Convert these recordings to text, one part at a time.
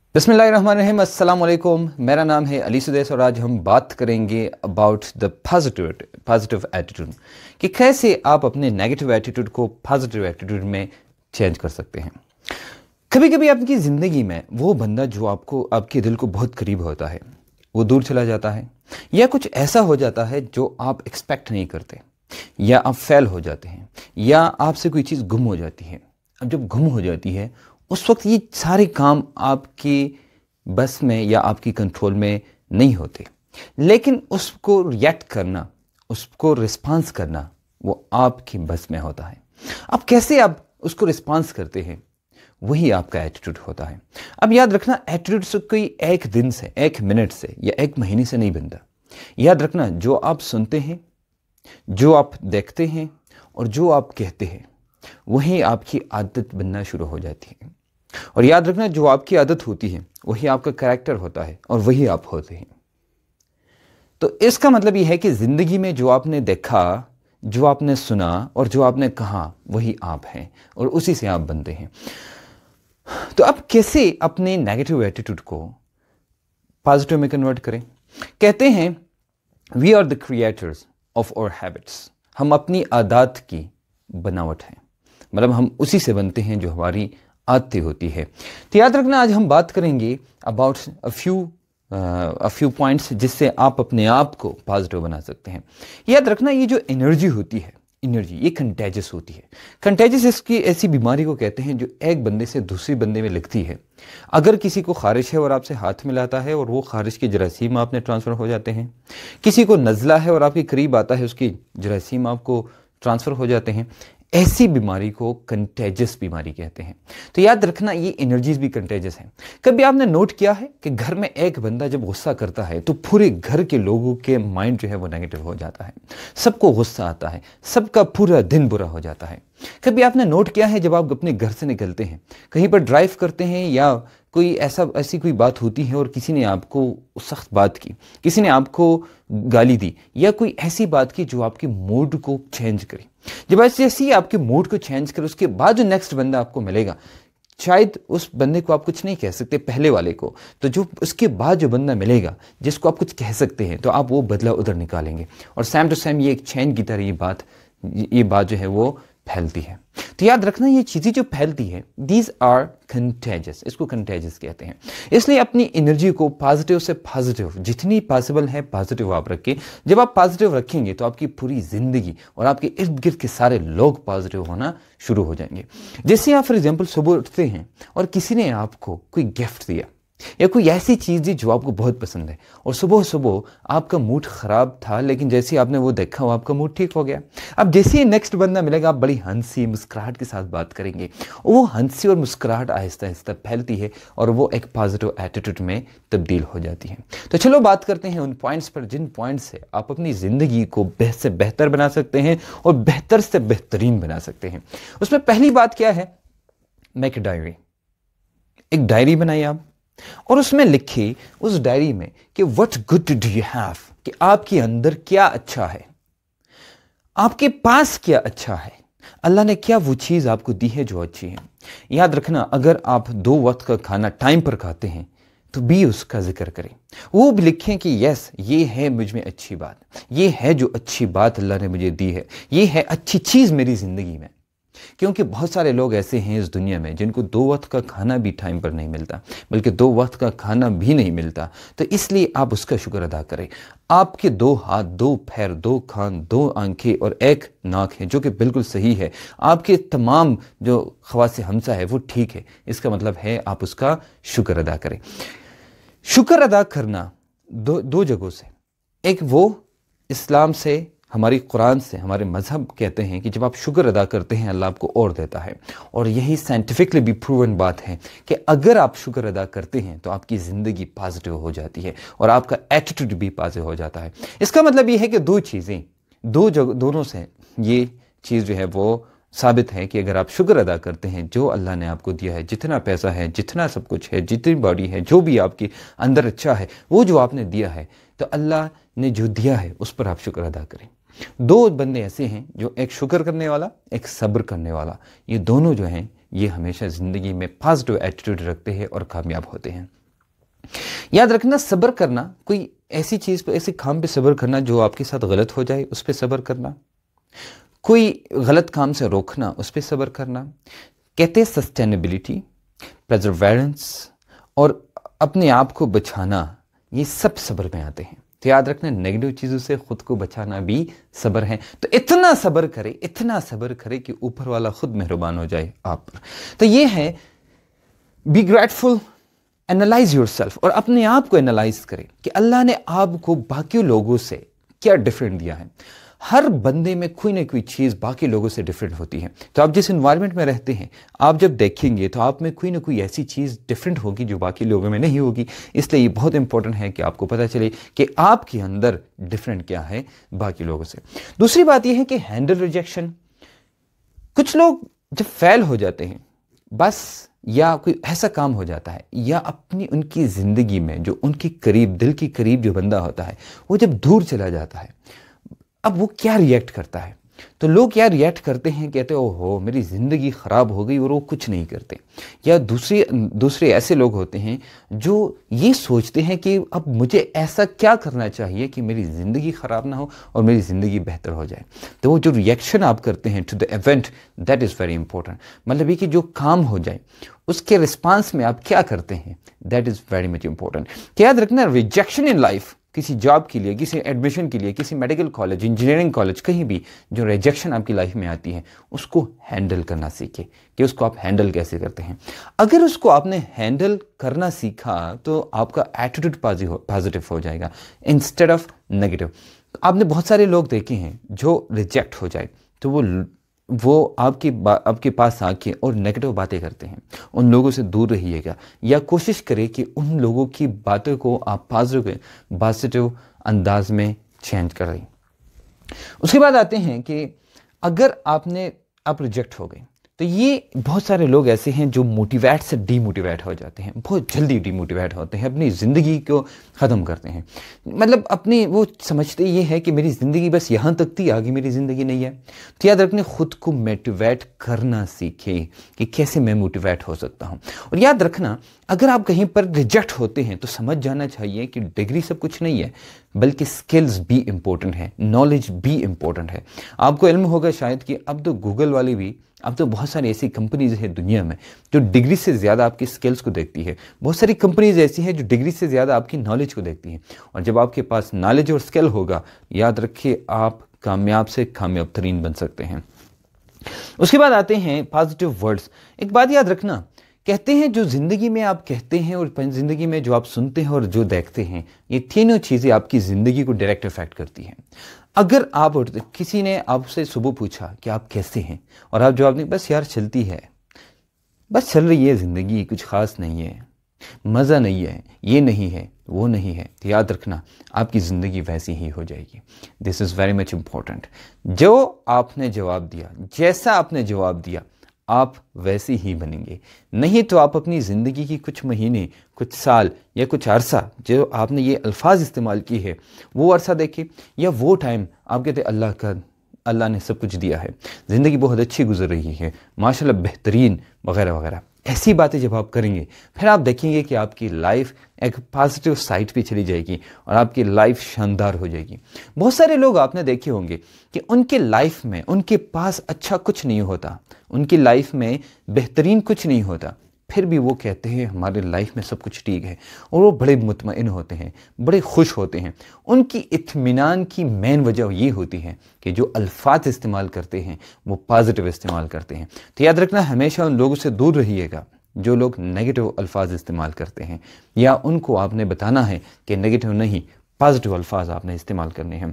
बिस्मिल्लाहिर्रहमानिर्रहीम, अस्सलाम वालेकुम। मेरा नाम है अली सुदैस और आज हम बात करेंगे अबाउट द पॉजिटिव एटीट्यूड कि कैसे आप अपने नेगेटिव एटीट्यूड को पॉजिटिव एटीट्यूड में चेंज कर सकते हैं। कभी कभी आपकी ज़िंदगी में वो बंदा जो आपके दिल को बहुत करीब होता है वो दूर चला जाता है, या कुछ ऐसा हो जाता है जो आप एक्सपेक्ट नहीं करते, या आप फेल हो जाते हैं, या आपसे कोई चीज़ गुम हो जाती है। अब जब गुम हो जाती है उस वक्त ये सारे काम आपकी बस में या आपकी कंट्रोल में नहीं होते, लेकिन उसको रिएक्ट करना, उसको रिस्पांस करना वो आपकी बस में होता है। अब कैसे आप उसको रिस्पांस करते हैं वही आपका एटीट्यूड होता है। अब याद रखना, एटीट्यूड से कोई एक दिन से, एक मिनट से या एक महीने से नहीं बनता। याद रखना, जो आप सुनते हैं, जो आप देखते हैं और जो आप कहते हैं वही आपकी आदत बनना शुरू हो जाती है। और याद रखना, जो आपकी आदत होती है वही आपका कैरेक्टर होता है और वही आप होते हैं। तो इसका मतलब यह है कि ज़िंदगी में जो आपने देखा, जो आपने सुना और जो आपने कहा वही आप हैं और उसी से आप बनते हैं। तो अब कैसे अपने नेगेटिव एटीट्यूड को पॉजिटिव में कन्वर्ट करें? कहते हैं we are the creators of our habits. हम अपनी आदत की बनावट हैं, मतलब हम उसी से बनते हैं जो हमारी आदतें होती है। तो याद रखना, आज हम बात करेंगे अबाउट अ फ्यू पॉइंट्स जिससे आप अपने आप को पॉजिटिव बना सकते हैं। याद रखना, ये जो एनर्जी होती है, एनर्जी ये कंटेजियस होती है। कंटेजियस इसकी ऐसी बीमारी को कहते हैं जो एक बंदे से दूसरी बंदे में लगती है। अगर किसी को खारिश है और आपसे हाथ मिलाता है और वो खारिश के जरासीम आप में ट्रांसफ़र हो जाते हैं, किसी को नज़ला है और आपके करीब आता है उसकी जरासीम आपको ट्रांसफ़र हो जाते हैं, ऐसी बीमारी को कंटेजियस बीमारी कहते हैं। तो याद रखना, ये एनर्जीज भी कंटेजियस हैं। कभी आपने नोट किया है कि घर में एक बंदा जब गुस्सा करता है तो पूरे घर के लोगों के माइंड जो है वो नेगेटिव हो जाता है, सबको गुस्सा आता है, सबका पूरा दिन बुरा हो जाता है। कभी आपने नोट किया है, जब आप अपने घर से निकलते हैं, कहीं पर ड्राइव करते हैं या कोई ऐसी कोई बात होती है और किसी ने आपको सख्त बात की, किसी ने आपको गाली दी, या कोई ऐसी बात की जो आपके मूड को चेंज करे, जब ऐसी आपके मूड को चेंज करे, उसके बाद जो नेक्स्ट बंदा आपको मिलेगा, शायद उस बंदे को आप कुछ नहीं कह सकते पहले वाले को, तो जो उसके बाद जो बंदा मिलेगा जिसको आप कुछ कह सकते हैं तो आप वो बदला उधर निकालेंगे और सेम टू सेम ये एक चेन की तरह ये बात जो है वो फैलती है। तो याद रखना, ये चीज़ें जो फैलती है दीज आर कंटेजियस, इसको कंटेजियस कहते हैं। इसलिए अपनी एनर्जी को पॉजिटिव से पॉजिटिव जितनी पॉसिबल है पॉजिटिव आप रखें। जब आप पॉजिटिव रखेंगे तो आपकी पूरी ज़िंदगी और आपके इर्द गिर्द के सारे लोग पॉजिटिव होना शुरू हो जाएंगे। जैसे आप फॉर एग्जाम्पल सुबह उठते हैं और किसी ने आपको कोई गिफ्ट दिया या कोई ऐसी चीज़ दी जो आपको बहुत पसंद है, और सुबह सुबह आपका मूड ख़राब था, लेकिन जैसे आपने वो देखा वो आपका मूड ठीक हो गया। अब जैसे ही नेक्स्ट बंदा मिलेगा आप बड़ी हंसी मुस्कुराहट के साथ बात करेंगे, वो हंसी और मुस्कुराहट आहिस्ता आहिस्ता फैलती है और वो एक पॉजिटिव एटीट्यूड में तब्दील हो जाती है। तो चलो बात करते हैं उन पॉइंट्स पर जिन पॉइंट्स से आप अपनी ज़िंदगी को से बेहतर बना सकते हैं और बेहतर से बेहतरीन बना सकते हैं। उसमें पहली बात क्या है? Make a diary. एक डायरी बनाइए आप और उसमें लिखिए उस डायरी में कि what good do you have, कि आपके अंदर क्या अच्छा है, आपके पास क्या अच्छा है, अल्लाह ने क्या वो चीज़ आपको दी है जो अच्छी है। याद रखना, अगर आप 2 वक्त का खाना टाइम पर खाते हैं तो भी उसका जिक्र करें, वो भी लिखें कि यस ये है मुझ में अच्छी बात, ये है जो अच्छी बात अल्लाह ने मुझे दी है, ये है अच्छी चीज़ मेरी ज़िंदगी में। क्योंकि बहुत सारे लोग ऐसे हैं इस दुनिया में जिनको 2 वक्त का खाना भी टाइम पर नहीं मिलता, बल्कि 2 वक्त का खाना भी नहीं मिलता। तो इसलिए आप उसका शुक्र अदा करें। आपके 2 हाथ, 2 पैर, 2 कान, 2 आंखें और 1 नाक है जो कि बिल्कुल सही है। आपके तमाम जो खवासे हमसा है वो ठीक है। इसका मतलब है आप उसका शुक्र अदा करें। शुक्र अदा करना दो जगहों से, एक वो इस्लाम से, हमारी कुरान से, हमारे मज़हब कहते हैं कि जब आप शुक्र अदा करते हैं अल्लाह आपको और देता है। और यही साइंटिफिकली भी प्रूवन बात है कि अगर आप शुक्र अदा करते हैं तो आपकी ज़िंदगी पॉजिटिव हो जाती है और आपका एटीट्यूड भी पॉजिटिव हो जाता है। इसका मतलब ये है कि 2 चीज़ें, दोनों से ये चीज़ जो है वो साबित है कि अगर आप शुक्र अदा करते हैं जो अल्लाह ने आपको दिया है, जितना पैसा है, जितना सब कुछ है, जितनी बॉडी है, जो भी आपके अंदर अच्छा है, वो जो आपने दिया है, तो अल्लाह ने जो दिया है उस पर आप शुक्र अदा करें। 2 बंदे ऐसे हैं जो एक शुक्र करने वाला, एक सब्र करने वाला, ये दोनों जो हैं ये हमेशा ज़िंदगी में पॉजिटिव एटीट्यूड रखते हैं और कामयाब होते हैं। याद रखना, सब्र करना, कोई ऐसी चीज़ पे, ऐसे काम पे सब्र करना जो आपके साथ गलत हो जाए, उस पर सब्र करना, कोई गलत काम से रोकना, उस पर सब्र करना। कहते हैं सस्टेनेबिलिटी, परसेवरेंस और अपने आप को बचाना, ये सब सब्र में आते हैं। तो याद रखना, नेगेटिव चीज़ों से खुद को बचाना भी सब्र है। तो इतना सब्र करे कि ऊपर वाला खुद मेहरबान हो जाए आप पर। तो ये है, बी ग्रेटफुल, एनालाइज योरसेल्फ, और अपने आप को एनालाइज करें कि अल्लाह ने आपको बाकी लोगों से क्या डिफरेंट दिया है। हर बंदे में कोई ना कोई चीज़ बाकी लोगों से डिफरेंट होती है। तो आप जिस इन्वायरमेंट में रहते हैं, आप जब देखेंगे तो आप में कोई ना कोई ऐसी चीज़ डिफरेंट होगी जो बाकी लोगों में नहीं होगी। इसलिए ये बहुत इंपॉर्टेंट है कि आपको पता चले कि आपके अंदर डिफरेंट क्या है बाकी लोगों से। दूसरी बात यह है कि हैंडल रिजेक्शन। कुछ लोग जब फेल हो जाते हैं बस, या कोई ऐसा काम हो जाता है, या अपनी उनकी ज़िंदगी में जो उनके करीब, दिल के करीब जो बंदा होता है, वो जब दूर चला जाता है, अब वो क्या रिएक्ट करता है। तो लोग क्या रिएक्ट करते हैं, कहते हैं ओहो मेरी ज़िंदगी ख़राब हो गई, और वो कुछ नहीं करते। या दूसरे ऐसे लोग होते हैं जो ये सोचते हैं कि अब मुझे ऐसा क्या करना चाहिए कि मेरी ज़िंदगी ख़राब ना हो और मेरी ज़िंदगी बेहतर हो जाए। तो वो जो रिएक्शन आप करते हैं to the event, that is very important. मतलब ये कि जो काम हो जाए उसके रिस्पांस में आप क्या करते हैं, that is very much important. याद रखना, रिजेक्शन इन लाइफ, किसी जॉब के लिए, किसी एडमिशन के लिए, किसी मेडिकल कॉलेज, इंजीनियरिंग कॉलेज, कहीं भी जो रिजेक्शन आपकी लाइफ में आती है, उसको हैंडल करना सीखें कि उसको आप हैंडल कैसे करते हैं। अगर उसको आपने हैंडल करना सीखा तो आपका एटीट्यूड पॉजिटिव हो जाएगा इंस्टेड ऑफ नेगेटिव। आपने बहुत सारे लोग देखे हैं जो रिजेक्ट हो जाए तो वो आपके पास आके और नेगेटिव बातें करते हैं। उन लोगों से दूर रहिएगा, या कोशिश करें कि उन लोगों की बातों को आप पॉजिटिव अंदाज में चेंज करें। उसके बाद आते हैं कि अगर आप रिजेक्ट हो गए, तो ये बहुत सारे लोग ऐसे हैं जो मोटिवेट से डीमोटिवेट हो जाते हैं, बहुत जल्दी डीमोटिवेट होते हैं, अपनी ज़िंदगी को ख़त्म करते हैं। मतलब अपनी वो समझते ये है कि मेरी ज़िंदगी बस यहाँ तक थी, आगे मेरी ज़िंदगी नहीं है। तो याद रखने, खुद को मोटिवेट करना सीखें कि कैसे मैं मोटिवेट हो सकता हूँ। और याद रखना, अगर आप कहीं पर रिजेक्ट होते हैं तो समझ जाना चाहिए कि डिग्री सब कुछ नहीं है, बल्कि स्किल्स भी इम्पोर्टेंट है, नॉलेज भी इम्पोर्टेंट है। आपको इल्म होगा शायद कि अब तो गूगल वाली भी, अब तो बहुत सारी ऐसी कंपनीज है दुनिया में जो डिग्री से ज़्यादा आपकी स्किल्स को देखती है। बहुत सारी कंपनीज ऐसी हैं जो डिग्री से ज़्यादा आपकी नॉलेज को देखती हैं। और जब आपके पास नॉलेज और स्किल होगा, याद रखिए आप कामयाब से कामयाब तरीन बन सकते हैं। उसके बाद आते हैं पॉजिटिव वर्ड्स। एक बात याद रखना, कहते हैं जो ज़िंदगी में आप कहते हैं और ज़िंदगी में जो आप सुनते हैं और जो देखते हैं, ये तीनों चीज़ें आपकी ज़िंदगी को डायरेक्ट इफेक्ट करती हैं। अगर आप किसी ने आपसे सुबह पूछा कि आप कैसे हैं, और आप जवाब दें बस यार चलती है, बस चल रही है ज़िंदगी, कुछ ख़ास नहीं है, मज़ा नहीं है, ये नहीं है, वो नहीं है, तो याद रखना आपकी ज़िंदगी वैसी ही हो जाएगी। This is very much important. जो आपने जवाब दिया, जैसा आपने जवाब दिया, आप वैसे ही बनेंगे। नहीं तो आप अपनी ज़िंदगी की कुछ महीने, कुछ साल या कुछ अरसा जो आपने ये अल्फाज इस्तेमाल किए हैं, वो अरसा देखें, या वो टाइम आप कहते अल्लाह ने सब कुछ दिया है, ज़िंदगी बहुत अच्छी गुजर रही है, माशाल्लाह बेहतरीन, वगैरह वगैरह। ऐसी बातें जब आप करेंगे, फिर आप देखेंगे कि आपकी लाइफ एक पॉजिटिव साइड पे चली जाएगी और आपकी लाइफ शानदार हो जाएगी। बहुत सारे लोग आपने देखे होंगे कि उनके लाइफ में, उनके पास अच्छा कुछ नहीं होता, उनकी लाइफ में बेहतरीन कुछ नहीं होता, फिर भी वो कहते हैं हमारे लाइफ में सब कुछ ठीक है, और वो बड़े मुतमईन होते हैं, बड़े खुश होते हैं। उनकी इत्मीनान की मेन वजह ये होती है कि जो अल्फाज इस्तेमाल करते हैं वो पॉजिटिव इस्तेमाल करते हैं। तो याद रखना, हमेशा उन लोगों से दूर रहिएगा जो लोग नेगेटिव अल्फाज इस्तेमाल करते हैं, या उनको आपने बताना है कि नेगेटिव नहीं, पॉजिटिव अल्फाज आपने इस्तेमाल करने हैं।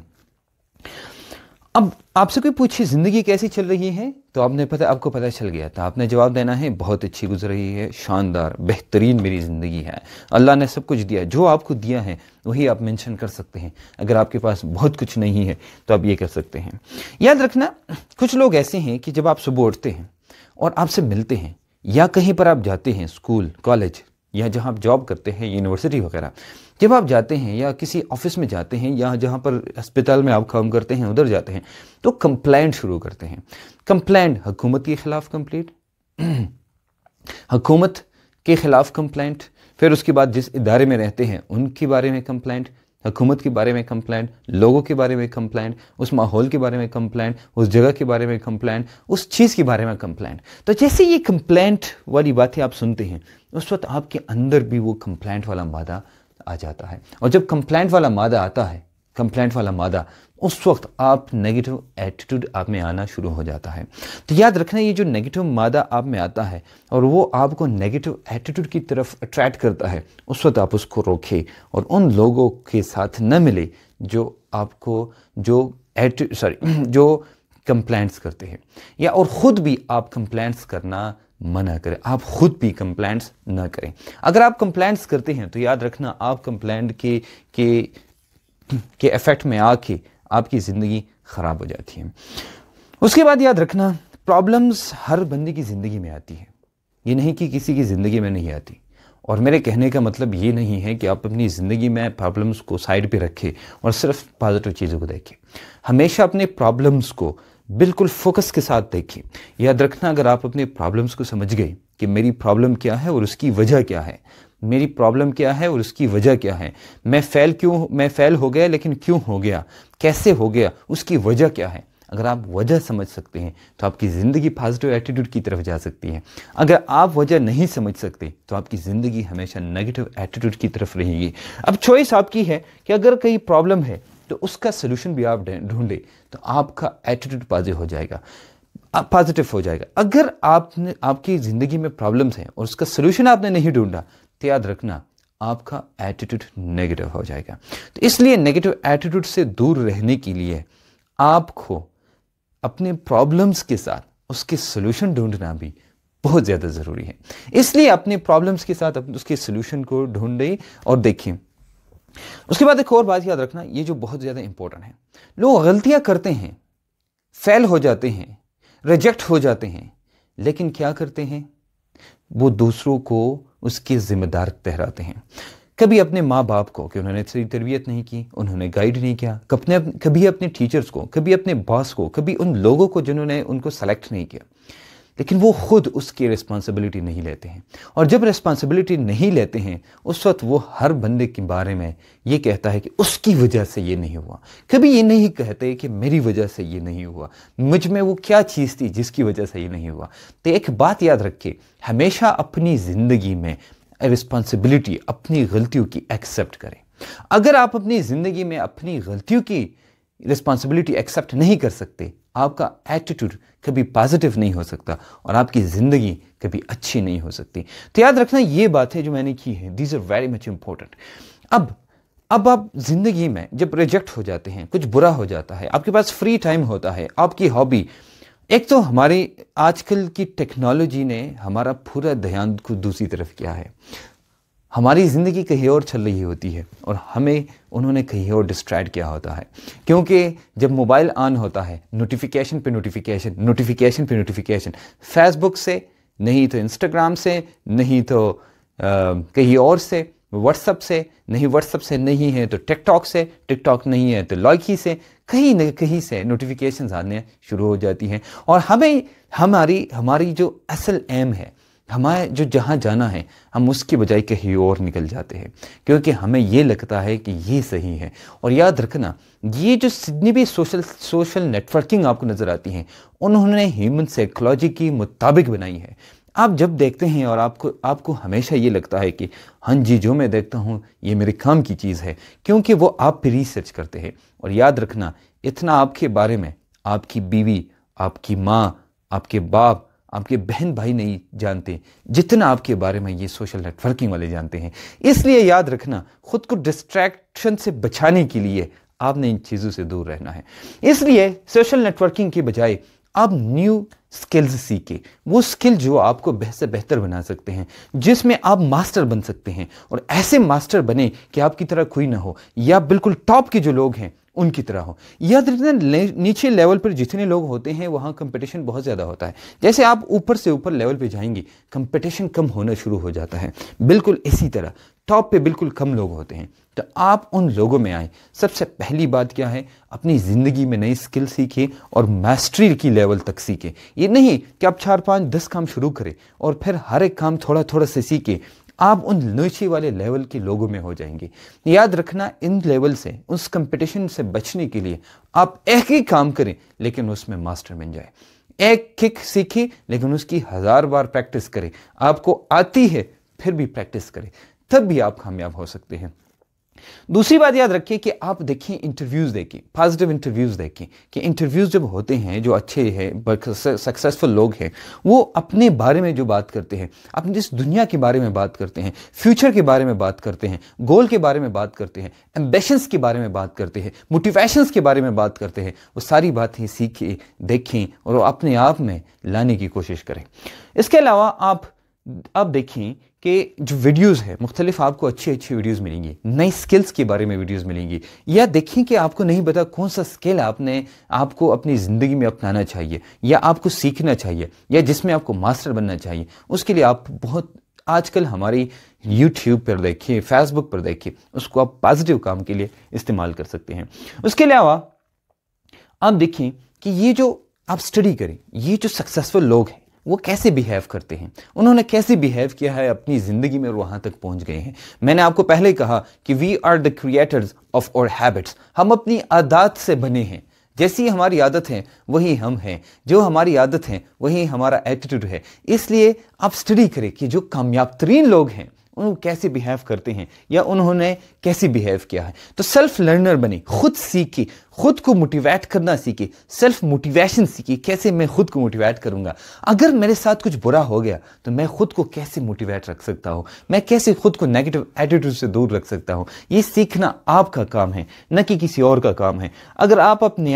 अब आपसे कोई पूछे ज़िंदगी कैसी चल रही है, तो आपको पता चल गया, तो आपने जवाब देना है बहुत अच्छी गुजर रही है, शानदार, बेहतरीन मेरी ज़िंदगी है, अल्लाह ने सब कुछ दिया। जो आपको दिया है वही आप मेंशन कर सकते हैं। अगर आपके पास बहुत कुछ नहीं है तो आप ये कर सकते हैं। याद रखना, कुछ लोग ऐसे हैं कि जब आप सुबह उठते हैं और आपसे मिलते हैं, या कहीं पर आप जाते हैं, स्कूल, कॉलेज, या जहाँ आप जॉब करते हैं, यूनिवर्सिटी वगैरह, जब आप जाते हैं या किसी ऑफिस में जाते हैं, या जहाँ पर अस्पताल में आप काम करते हैं उधर जाते हैं, तो कंप्लेंट शुरू करते हैं। कंप्लेंट हुकूमत के ख़िलाफ़, हुकूमत के ख़िलाफ़ कंप्लेंट, फिर उसके बाद जिस इदारे में रहते हैं उनके बारे में कंप्लेंट, हुकूमत के बारे में कंप्लेंट, लोगों के बारे में कंप्लेंट, उस माहौल के बारे में कंप्लेंट, उस जगह के बारे में कंप्लेंट, उस चीज़ के बारे में कंप्लेंट। तो जैसे ये कंप्लेंट वाली बातें आप सुनते हैं उस वक्त आपके अंदर भी वो कंप्लेंट वाला मादा आ जाता है। और जब कंप्लेंट वाला मादा आता है, कंप्लेंट वाला मादा, उस वक्त आप नेगेटिव एटीट्यूड आप में आना शुरू हो जाता है। तो याद रखना, ये जो नेगेटिव मादा आप में आता है और वो आपको नेगेटिव एटीट्यूड की तरफ अट्रैक्ट करता है, उस वक्त आप उसको रोकें और उन लोगों के साथ न मिले जो आपको जो कंप्लेंट्स करते हैं, या और ख़ुद भी आप कंप्लेंट्स करना मना करें। आप खुद भी कंप्लेंट्स ना करें। अगर आप कंप्लेंट्स करते हैं तो याद रखना आप कंप्लेंट के इफ़ेक्ट में आके आपकी ज़िंदगी ख़राब हो जाती है। उसके बाद याद रखना प्रॉब्लम्स हर बंदे की ज़िंदगी में आती है, ये नहीं कि किसी की ज़िंदगी में नहीं आती। और मेरे कहने का मतलब ये नहीं है कि आप अपनी ज़िंदगी में प्रॉब्लम्स को साइड पे रखें और सिर्फ पॉजिटिव चीज़ों को देखें। हमेशा अपने प्रॉब्लम्स को बिल्कुल फोकस के साथ देखें। याद रखना अगर आप अपने प्रॉब्लम्स को समझ गए कि मेरी प्रॉब्लम क्या है और उसकी वजह क्या है, मेरी प्रॉब्लम क्या है और उसकी वजह क्या है, मैं फेल हो गया लेकिन क्यों हो गया, कैसे हो गया, उसकी वजह क्या है, अगर आप वजह समझ सकते हैं तो आपकी ज़िंदगी पॉजिटिव एटीट्यूड की तरफ जा सकती है। अगर आप वजह नहीं समझ सकते तो आपकी ज़िंदगी हमेशा नेगेटिव एटीट्यूड की तरफ रहेगी। अब चॉइस आपकी है कि अगर कोई प्रॉब्लम है तो उसका सोल्यूशन भी आप ढूंढे तो आपका एटीट्यूड पॉजिटिव हो जाएगा। अगर आपकी ज़िंदगी में प्रॉब्लम्स हैं और उसका सोल्यूशन आपने नहीं ढूंढा तो याद रखना आपका एटीट्यूड नेगेटिव हो जाएगा। तो इसलिए नेगेटिव एटीट्यूड से दूर रहने के लिए आपको अपने प्रॉब्लम्स के साथ उसके सोल्यूशन ढूंढना भी बहुत ज़्यादा ज़रूरी है। इसलिए अपने प्रॉब्लम्स के साथ उसके सोल्यूशन को ढूंढें और देखें। उसके बाद एक और बात याद रखना, ये जो बहुत ज़्यादा इंपॉर्टेंट है, लोग गलतियां करते हैं, फेल हो जाते हैं, रिजेक्ट हो जाते हैं, लेकिन क्या करते हैं, वो दूसरों को उसके जिम्मेदार ठहराते हैं। कभी अपने माँ बाप को कि उन्होंने सही तरबियत नहीं की, उन्होंने गाइड नहीं किया, कभी अपने टीचर्स को, कभी अपने बॉस को, कभी उन लोगों को जिन्होंने उनको सेलेक्ट नहीं किया, लेकिन वो खुद उसकी रिस्पॉन्सिबिलिटी नहीं लेते हैं। और जब रिस्पॉन्सिबिलिटी नहीं लेते हैं उस वक्त वो हर बंदे के बारे में ये कहता है कि उसकी वजह से ये नहीं हुआ। कभी ये नहीं कहते कि मेरी वजह से ये नहीं हुआ, मुझ में वो क्या चीज़ थी जिसकी वजह से ये नहीं हुआ। तो एक बात याद रखिए, हमेशा अपनी ज़िंदगी में रिस्पॉन्सिबिलिटी, अपनी गलतियों की एक्सेप्ट करें। अगर आप अपनी ज़िंदगी में अपनी गलतियों की रिस्पॉन्सिबिलिटी एक्सेप्ट नहीं कर सकते, आपका एटीट्यूड कभी पॉजिटिव नहीं हो सकता और आपकी ज़िंदगी कभी अच्छी नहीं हो सकती। तो याद रखना ये बात है जो मैंने की है, these are very much important. अब आप ज़िंदगी में जब रिजेक्ट हो जाते हैं, कुछ बुरा हो जाता है, आपके पास फ्री टाइम होता है, आपकी हॉबी, एक तो हमारी आजकल की टेक्नोलॉजी ने हमारा पूरा ध्यान को दूसरी तरफ किया है। हमारी ज़िंदगी कहीं और चल रही होती है और हमें उन्होंने कहीं और डिस्ट्रैक्ट किया होता है, क्योंकि जब मोबाइल ऑन होता है नोटिफिकेशन पे नोटिफिकेशन, फेसबुक से नहीं तो इंस्टाग्राम से, नहीं तो कहीं और से, व्हाट्सअप से नहीं है तो टिकटॉक नहीं है तो लॉयकी से, कहीं न कहीं से नोटिफिकेशंस आने शुरू हो जाती हैं। और हमें हमारी जो असल एम है, हमारे जो जहाँ जाना है, हम उसकी बजाय कहीं और निकल जाते हैं क्योंकि हमें ये लगता है कि ये सही है। और याद रखना, ये जो जितनी भी सोशल नेटवर्किंग आपको नज़र आती हैं, उन्होंने ह्यूमन साइकोलॉजी के मुताबिक बनाई है। आप जब देखते हैं और आपको हमेशा ये लगता है कि हाँ जी, जो मैं देखता हूँ ये मेरे काम की चीज़ है, क्योंकि वो आप पे रिसर्च करते हैं। और याद रखना, इतना आपके बारे में आपकी बीवी, आपकी माँ, आपके बाप, आपके बहन भाई नहीं जानते जितना आपके बारे में ये सोशल नेटवर्किंग वाले जानते हैं। इसलिए याद रखना, खुद को डिस्ट्रैक्शन से बचाने के लिए आपने इन चीज़ों से दूर रहना है। इसलिए सोशल नेटवर्किंग के बजाय आप न्यू स्किल्स सीखें, वो स्किल जो आपको बेहतर बना सकते हैं, जिसमें आप मास्टर बन सकते हैं। और ऐसे मास्टर बने कि आपकी तरह कोई ना हो, या बिल्कुल टॉप के जो लोग हैं उनकी तरह हो। याद रखना, नीचे लेवल पर जितने लोग होते हैं वहाँ कंपटीशन बहुत ज़्यादा होता है। जैसे आप ऊपर से ऊपर लेवल पे जाएंगे, कंपटीशन कम होना शुरू हो जाता है। बिल्कुल इसी तरह टॉप पे बिल्कुल कम लोग होते हैं, तो आप उन लोगों में आए। सबसे पहली बात क्या है, अपनी ज़िंदगी में नई स्किल सीखें और मास्टरी की लेवल तक सीखें। ये नहीं कि आप 4, 5, 10 काम शुरू करें और फिर हर एक काम थोड़ा थोड़ा से सीखें। आप उन नीचे वाले लेवल के लोगों में हो जाएंगे। याद रखना, इन लेवल से, उस कंपटीशन से बचने के लिए आप एक ही काम करें लेकिन उसमें मास्टर बन जाए। एक किक सीखिए लेकिन उसकी 1000 बार प्रैक्टिस करें। आपको आती है फिर भी प्रैक्टिस करें, तब भी आप कामयाब हो सकते हैं। दूसरी बात याद रखिए कि आप देखिए इंटरव्यूज देखिए, पॉजिटिव इंटरव्यूज देखिए कि इंटरव्यूज जब होते हैं, जो अच्छे हैं, सक्सेसफुल लोग हैं, वो अपने बारे में जो बात करते हैं, अपनी जिस दुनिया के बारे में बात करते हैं, फ्यूचर के बारे में बात करते हैं, गोल के बारे में बात करते हैं, एम्बिशंस के बारे में बात करते हैं, मोटिवेशंस के बारे में बात करते हैं, वो सारी बातें सीखें, देखें और अपने आप में लाने की कोशिश करें। इसके अलावा आप देखें कि जो वीडियोस है, मुख्तलिफ आपको अच्छी अच्छी वीडियोस मिलेंगी, नई स्किल्स के बारे में वीडियोस मिलेंगी। या देखें कि आपको नहीं पता कौन सा स्किल आपको अपनी ज़िंदगी में अपनाना चाहिए या आपको सीखना चाहिए या जिसमें आपको मास्टर बनना चाहिए। उसके लिए आप बहुत आजकल हमारी यूट्यूब पर देखिए, फेसबुक पर देखिए, उसको आप पॉजिटिव काम के लिए इस्तेमाल कर सकते हैं। उसके अलावा आप देखें कि ये जो आप स्टडी करें, ये जो सक्सेसफुल लोग हैं वो कैसे बिहेव करते हैं, उन्होंने कैसे बिहेव किया है अपनी ज़िंदगी में और वहाँ तक पहुँच गए हैं। मैंने आपको पहले कहा कि we are the creators of our habits. हम अपनी आदत से बने हैं। जैसी हमारी आदत है वही हम हैं, जो हमारी आदत है वही हमारा एटीट्यूड है। इसलिए आप स्टडी करें कि जो कामयाब तरीन लोग हैं वो कैसे बिहेव करते हैं या उन्होंने कैसे बिहेव किया है। तो सेल्फ लर्नर बने, खुद सीखिए, खुद को मोटिवेट करना सीखिए, सेल्फ मोटिवेशन सीखिए। कैसे मैं खुद को मोटिवेट करूंगा, अगर मेरे साथ कुछ बुरा हो गया तो मैं खुद को कैसे मोटिवेट रख सकता हूं, मैं कैसे खुद को नेगेटिव एटीट्यूड से दूर रख सकता हूं। ये सीखना आपका काम है, न कि किसी और का काम है। अगर आप अपने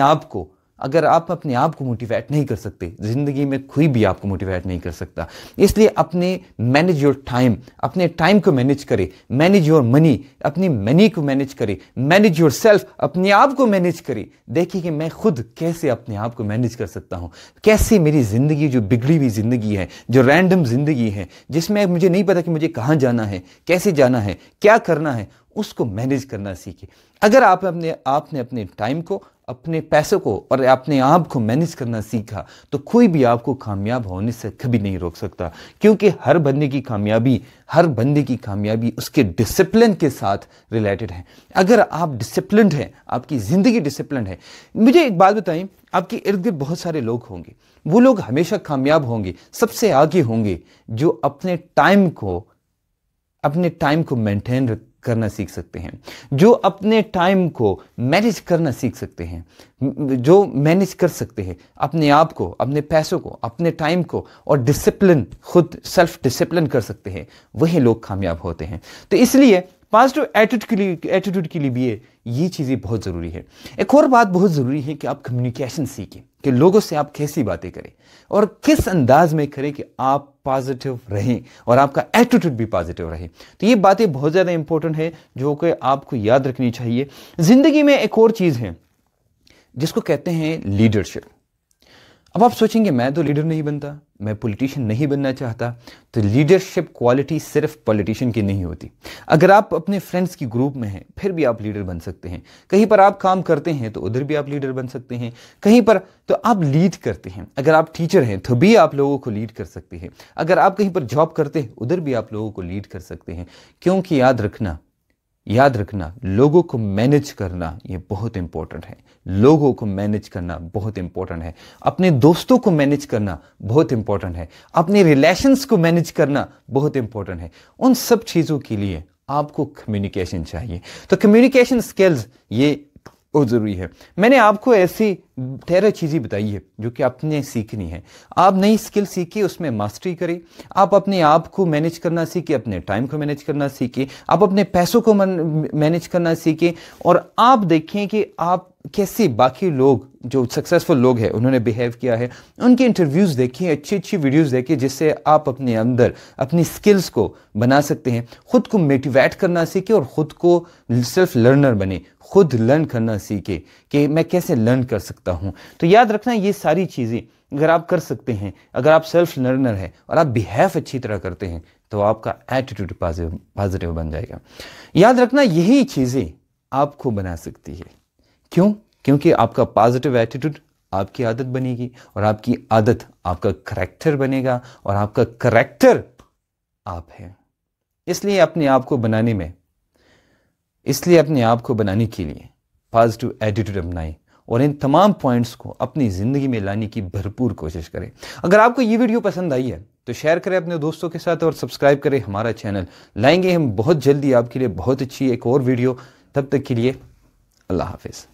आप को मोटिवेट नहीं कर सकते, जिंदगी में कोई भी आपको मोटिवेट नहीं कर सकता। इसलिए मैनेज योर टाइम, अपने टाइम को मैनेज करें, मैनेज योर मनी, अपनी मनी को मैनेज करें, मैनेज योर सेल्फ, अपने आप को मैनेज करें। देखिए कि मैं खुद कैसे अपने आप को मैनेज कर सकता हूं, कैसे मेरी जिंदगी जो बिगड़ी हुई जिंदगी है, जो रैंडम जिंदगी है, जिसमें मुझे नहीं पता कि मुझे कहां जाना है, कैसे जाना है, क्या करना है, उसको मैनेज करना सीखिए। अगर आपने अपने टाइम को, अपने पैसों को और अपने आप को मैनेज करना सीखा तो कोई भी आपको कामयाब होने से कभी नहीं रोक सकता। क्योंकि हर बंदे की कामयाबी उसके डिसिप्लिन के साथ रिलेटेड है। अगर आप डिसिप्लिन्ड हैं, आपकी ज़िंदगी डिसिप्लिन्ड है, मुझे एक बात बताएं, आपके इर्द गिर्द बहुत सारे लोग होंगे, वो लोग हमेशा कामयाब होंगे, सबसे आगे होंगे जो अपने टाइम को मेंटेन करना सीख सकते हैं, जो अपने टाइम को मैनेज करना सीख सकते हैं, जो मैनेज कर सकते हैं अपने आप को, अपने पैसों को, अपने टाइम को, और डिसिप्लिन, खुद सेल्फ डिसिप्लिन कर सकते हैं, वही लोग कामयाब होते हैं। तो इसलिए पॉजिटिव एटीट्यूड के लिए भी ये चीज़ें बहुत ज़रूरी है। एक और बात बहुत ज़रूरी है कि आप कम्युनिकेशन सीखें, कि लोगों से आप कैसी बातें करें और किस अंदाज में करें कि आप पॉजिटिव रहें और आपका एटीट्यूड भी पॉजिटिव रहे। तो ये बातें बहुत ज़्यादा इंपॉर्टेंट है जो कि आपको याद रखनी चाहिए। ज़िंदगी में एक और चीज़ है जिसको कहते हैं लीडरशिप। अब आप सोचेंगे मैं तो लीडर नहीं बनता, मैं पॉलिटिशियन नहीं बनना चाहता। तो लीडरशिप क्वालिटी सिर्फ पॉलिटिशियन की नहीं होती। अगर आप अपने फ्रेंड्स की ग्रुप में हैं फिर भी आप लीडर बन सकते हैं। कहीं पर आप काम करते हैं तो उधर भी आप लीडर बन सकते हैं। कहीं पर तो आप लीड करते हैं, अगर आप टीचर हैं तो भी आप लोगों को लीड कर सकते हैं। अगर आप कहीं पर जॉब करते हैं उधर भी आप लोगों को लीड कर सकते हैं। क्योंकि याद रखना लोगों को मैनेज करना ये बहुत इंपॉर्टेंट है। लोगों को मैनेज करना बहुत इंपॉर्टेंट है। अपने दोस्तों को मैनेज करना बहुत इंपॉर्टेंट है। अपने रिलेशंस को मैनेज करना बहुत इंपॉर्टेंट है। उन सब चीज़ों के लिए आपको कम्युनिकेशन चाहिए। तो कम्युनिकेशन स्किल्स ये बहुत ज़रूरी है। मैंने आपको ऐसी 13 चीज़ें बताई है जो कि आपने सीखनी है। आप नई स्किल सीखिए, उसमें मास्टरी करें। आप अपने आप को मैनेज करना सीखिए, अपने टाइम को मैनेज करना सीखिए, आप अपने पैसों को मैनेज करना सीखिए। और आप देखें कि आप कैसे बाकी लोग जो सक्सेसफुल लोग हैं उन्होंने बिहेव किया है, उनके इंटरव्यूज़ देखिए, अच्छी अच्छी वीडियोज़ देखिए, जिससे आप अपने अंदर अपनी स्किल्स को बना सकते हैं। खुद को मोटिवेट करना सीखे और ख़ुद को सेल्फ लर्नर बने, खुद लर्न करना सीखे कि मैं कैसे लर्न कर सकता हूं। तो याद रखना ये सारी चीज़ें अगर आप कर सकते हैं, अगर आप सेल्फ लर्नर हैं और आप बिहेव अच्छी तरह करते हैं तो आपका एटीट्यूड पॉजिटिव बन जाएगा। याद रखना यही चीज़ें आपको बना सकती है। क्यों? क्योंकि आपका पॉजिटिव एटीट्यूड आपकी आदत बनेगी और आपकी आदत आपका करैक्टर बनेगा और आपका करैक्टर आप हैं। इसलिए अपने आप को बनाने के लिए पॉजिटिव एटीट्यूड अपनाएं और इन तमाम पॉइंट्स को अपनी ज़िंदगी में लाने की भरपूर कोशिश करें। अगर आपको ये वीडियो पसंद आई है तो शेयर करें अपने दोस्तों के साथ और सब्सक्राइब करें हमारा चैनल। लाएंगे हम बहुत जल्दी आपके लिए बहुत अच्छी एक और वीडियो। तब तक के लिए अल्लाह हाफिज़।